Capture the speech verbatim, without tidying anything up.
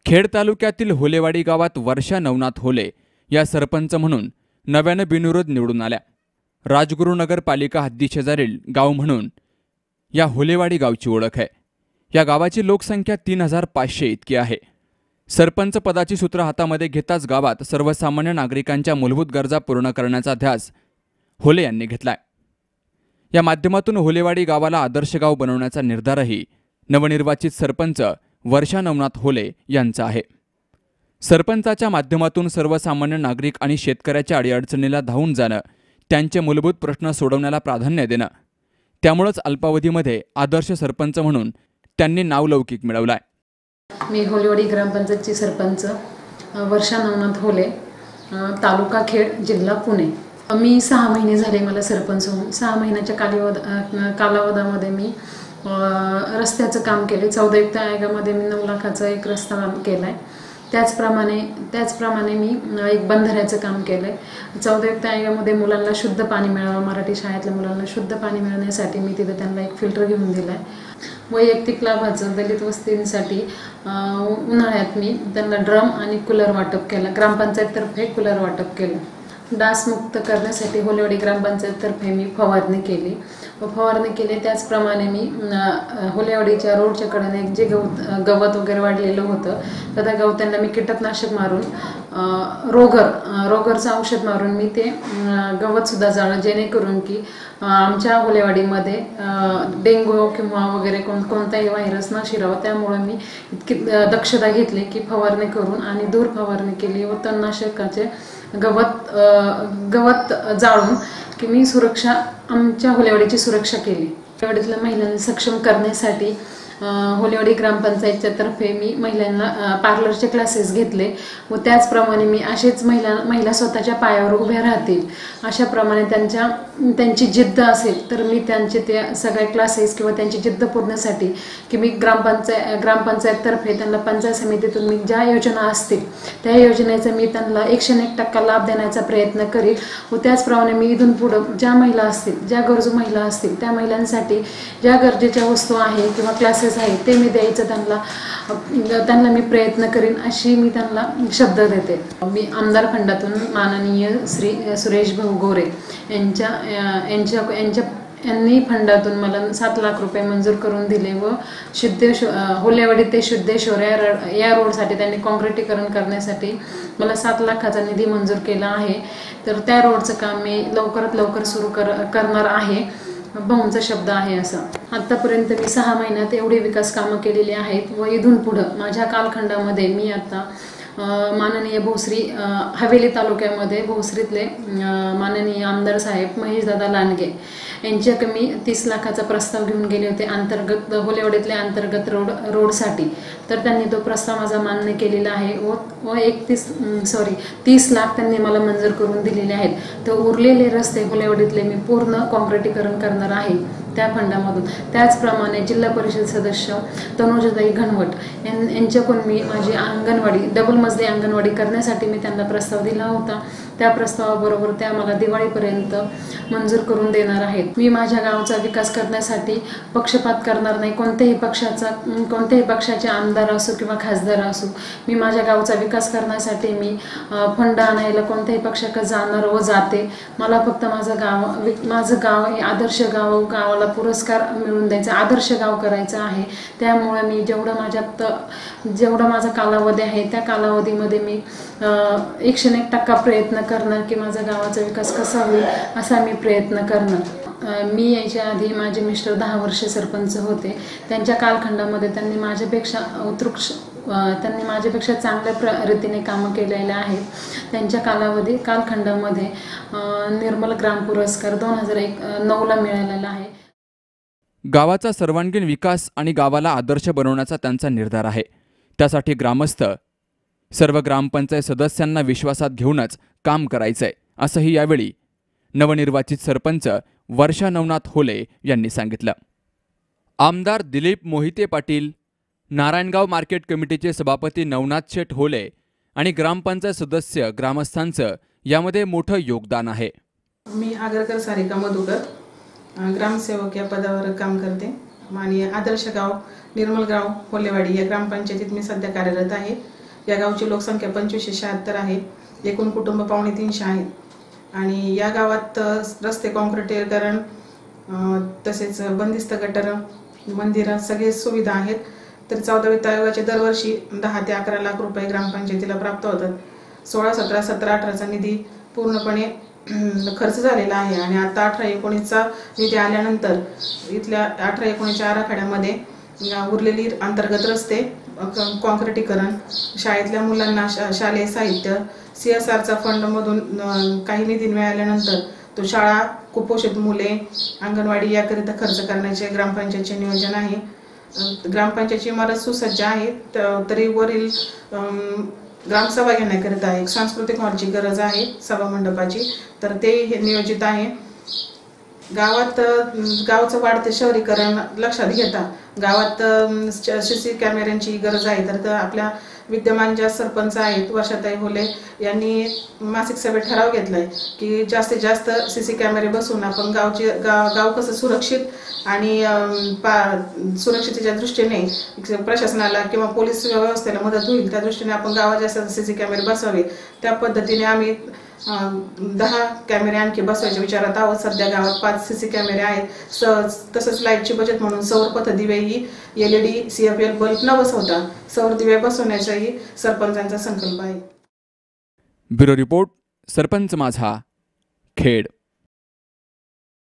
खेड तालुक्यातील होलेवाडी गावात वर्षा नवनाथ होले या सरपंच म्हणून नव्याने बिनविरोध निवडून आल्या। राजगुरुनगर पालिका हद्दीशेजारील गाव म्हणून या होलेवाडी गावची ओळख आहे। या गावाची लोकसंख्या तीन हजार पाचशे इतकी आहे। सरपंच पदाची सूत्र हातामध्ये घेताच गावात सर्वसामान्य नागरिकांच्या मूलभूत गरजा पूर्ण करण्याचा ध्यास होले यांनी घेतलाय। या माध्यमातून होलेवाडी गावाला आदर्श गाव बनवण्याचा निर्धारही नवनिर्वाचित सरपंच वर्षा नवनाथ होले यांचा आहे। सरपंचाच्या माध्यमातून सर्वसामान्य नागरिक आणि शेतकऱ्याच्या अडीअडचणीला धावून जाणं, त्यांचे मूलभूत प्रश्न सोडवण्याला प्राधान्य देणं, त्यामुळेच अल्पावधीमध्ये आदर्श सरपंच म्हणून त्यांनी नावलौकिक मिळवलाय। मी होलेवाडी ग्रामपंचायतची सरपंच वर्षा नवनाथ होले, तालुका खेड, जिल्हा पुणे। मी सहा महिने झाले मला सरपंच होऊन। सहा महिन्याच्या कालावध कालावधीमध्ये मी रस्त्याचं काम केले। चौदा युक्त आयोगामध्ये मी नऊ लाखाचा एक रस्ता केलाय। त्याचप्रमाणे त्याचप्रमाणे मी एक बंधाऱ्याचं काम केलंय। चौदा युक्त आयोगामध्ये मुलांना शुद्ध पाणी मिळावं, मराठी शाळेतल्या मुलांना शुद्ध पाणी मिळण्यासाठी मी तिथे त्यांना एक फिल्टर घेऊन दिलाय। वैयक्तिक लाभाचं दलित वस्तींसाठी उन्हाळ्यात मी त्यांना ड्रम आणि कूलर वाटप केलं। ग्रामपंचायततर्फे कूलर वाटप केलं। डासमुक्त करण्यासाठी होलेवाडी ग्रामपंचायततर्फे मी फवारणी केली व फवारणी केली त्याचप्रमाणे मी होलेवाडीच्या रोडच्या कडेने जे गवत गवत वगैरे वाढलेलं होतं तर त्या गवतांना मी कीटकनाशक मारून रोगर रोगरचं औषध मारून मी ते गवतसुद्धा जाळलं, जेणेकरून की आमच्या होलेवाडीमध्ये डेंग्यू किंवा वगैरे कोण कोणताही व्हायरस न शिरावं। त्यामुळे मी इतकी दक्षता घेतली की फवारणी करून आणि दूर फवारणी केली व तणनाशकाचे गवत गवत जाळून की मी सुरक्षा आमच्या होलेवाडीची सुरक्षा केली। होलेवाडीतल्या महिलांना सक्षम करण्यासाठी होलेवाडी ग्रामपंचायतच्या तर्फे मी महिलांना पार्लरचे क्लासेस घेतले व त्याचप्रमाणे मी असेच महिला महिला स्वतःच्या पायावर उभ्या राहतील अशाप्रमाणे त्यांच्या त्यांची जिद्द असेल तर मी त्यांचे ते सगळे क्लासेस किंवा त्यांची जिद्द पूर्णसाठी की मी ग्रामपंचायत ग्रामपंचायततर्फे त्यांना पंचायत समितीतून मी ज्या योजना असतील त्या योजनेचा मी त्यांना एकशे एक टक्का लाभ देण्याचा प्रयत्न करील व त्याचप्रमाणे मी इथून पुढं ज्या महिला असतील, ज्या गरजू महिला असतील त्या महिलांसाठी ज्या गरजेच्या वस्तू आहे किंवा क्लासेस आहे ते मी द्यायचं त्यांना त्यांना मी प्रयत्न करीन अशी मी त्यांना शब्द देते। मी आमदार फंडातून माननीय श्री सुरेश भाऊ गोरे यांच्या यांच्या यांच्या यांनी फंडातून मला सात लाख रुपये मंजूर करून दिले व सिद्धेश्वर होलेवाडी ते सिद्धेश्वर या या रोडसाठी त्यांनी काँक्रिटीकरण करण्यासाठी मला सात लाखाचा निधी मंजूर केला आहे। तर त्या रोडचं काम मी लवकरात लवकर सुरू कर करणार आहे। भाऊंचा शब्द आहे असं। आतापर्यंत मी सहा महिन्यात एवढी विकास कामं केलेली आहेत व इथून पुढं माझ्या कालखंडामध्ये मी आता माननीय भोसरी हवेली तालुक्यामध्ये भोसरीतले माननीय आमदार साहेब महेशदादा लांडगे यांच्याकडे मी तीस लाखाचा प्रस्ताव घेऊन गेले होते अंतर्गत होलेवाडीतल्या अंतर्गत रोड रोडसाठी। तर त्यांनी तो प्रस्ताव माझा मान्य केलेला आहे व व एकतीस सॉरी तीस लाख त्यांनी मला मंजूर करून दिलेले आहेत। तर उरलेले रस्ते होलेवाडीतले मी पूर्ण काँक्रिटीकरण करणार आहे त्या फंडामधून। त्याचप्रमाणे जिल्हा परिषद सदस्य तनुजाताई घनवट यांच्याकडून मी माझी अंगणवाडी डबल मजली अंगणवाडी करण्यासाठी मी त्यांना प्रस्ताव दिला होता। त्या प्रस्तावाबरोबर त्या मला दिवाळीपर्यंत मंजूर करून देणार आहेत। मी माझ्या गावाचा विकास करण्यासाठी पक्षपात करणार नाही। कोणत्याही पक्षाचा कोणत्याही पक्षाचे आमदार असो किंवा खासदार असो, मी माझ्या गावाचा विकास करण्यासाठी मी फंड आणायला कोणत्याही पक्षाकडे जाणार व जाते। मला फक्त माझं गाव माझं गाव हे आदर्श गाव गावाला पुरस्कार मिळवून द्यायचा, आदर्श गाव करायचं आहे। त्यामुळे मी जेवढं माझ्यात जेवढा माझा कालावधी आहे त्या कालावधीमध्ये मी एकशे एक टक्का प्रयत्न करणार की माझ्या गावाचा विकास कसा होईल असा मी प्रयत्न करणार। मी याच्या आधी माझे मिस्टर दहा वर्ष सरपंच होते। त्यांच्या कालखंडामध्ये त्यांनी माझ्यापेक्षा उत्कृष्ट त्यांनी माझ्यापेक्षा चांगल्या रीतीने कामं केलेले आहेत। त्यांच्या कालावधी कालखंडामध्ये निर्मल ग्राम पुरस्कार दोन हजार एक नऊला मिळालेला आहे। गावाचा सर्वांगीण विकास आणि गावाला आदर्श बनवण्याचा त्यांचा निर्धार आहे। त्यासाठी ग्रामस्थ सर्व ग्रामपंचायत सदस्यांना विश्वासात घेऊनच काम करायचंय असंही यावेळी नवनिर्वाचित सरपंच वर्षा नवनाथ होले यांनी सांगितलं। आमदार दिलीप मोहिते पाटील, नारायणगाव मार्केट कमिटीचे सभापती नवनाथ शेठ होले आणि ग्रामपंचायत सदस्य ग्रामस्थांचं यामध्ये मोठं योगदान आहे। मी आगरकर सारिका मधुकर ग्रामसेवक या पदावर काम करते। आणि आदर्श गाव निर्मलगाव होलेवाडी या ग्रामपंचायतीत मी सध्या कार्यरत आहे. या गावची लोकसंख्या पंचवीसशे शहात्तर आहे. एकूण कुटुंब पावणे तीनशे आहेत आणि या गावात रस्ते काँक्रिटीकरण तसेच बंदिस्त गटर मंदिरं सगळे सुविधा आहेत. तर चौदा वित्त आयोगाचे दरवर्षी दहा ते अकरा लाख रुपये ग्रामपंचायतीला प्राप्त होतात. सोळा सतरा सतरा अठराचा निधी पूर्णपणे खर्च झालेला आहे आणि आता अठरा एकोणीसचा निधी आल्यानंतर इथल्या अठरा एकोणीसच्या आराखड्यामध्ये उरलेली अंतर्गत रस्ते काँक्रिटीकरण, शाळेतल्या मुलांना शा शालेय साहित्य, सी एस आरचा फंडमधून काही निधी मिळाल्यानंतर तो शाळा, कुपोषित मुले, अंगणवाडी याकरिता खर्च करण्याचे ग्रामपंचायतचे नियोजन आहे. ग्रामपंचायतची इमारत सुसज्ज आहे तरी वरील ग्रामसभा घेण्याकरिता एक सांस्कृतिक हॉलची गरज आहे, सभामंडपाची, तर ते हे नियोजित आहे. गावात गावचं वाढते शहरीकरण लक्षात घेता गावात सी सी कॅमेऱ्यांची गरज आहे. तर आपल्या विद्यमान ज्या सरपंच आहेत वर्षाताई होले यांनी मासिक सभेत ठराव घेतलाय की जास्तीत जास्त सी सी कॅमेरे बसवून आपण गावचे गाव गाव कसं सुरक्षित आणि सुरक्षितेच्या दृष्टीने प्रशासनाला किंवा पोलीस व्यवस्थेला मदत होईल त्या दृष्टीने आपण गावात जास्त सी सी कॅमेरे बसवावे. त्या पद्धतीने आम्ही दहा कॅमेरे आणखी बसवायच्या विचारात आहोत. सध्या गावात पाच सी सी कॅमेरे आहेत. स तसंच लाईटची बचत म्हणून सौर पथदिवेही L E D C F L bulb न बसवता सौर दिवे बसवण्याचाही सरपंचांचा संकल्प आहे. ब्युरो रिपोर्ट, सरपंच माझा, खेड.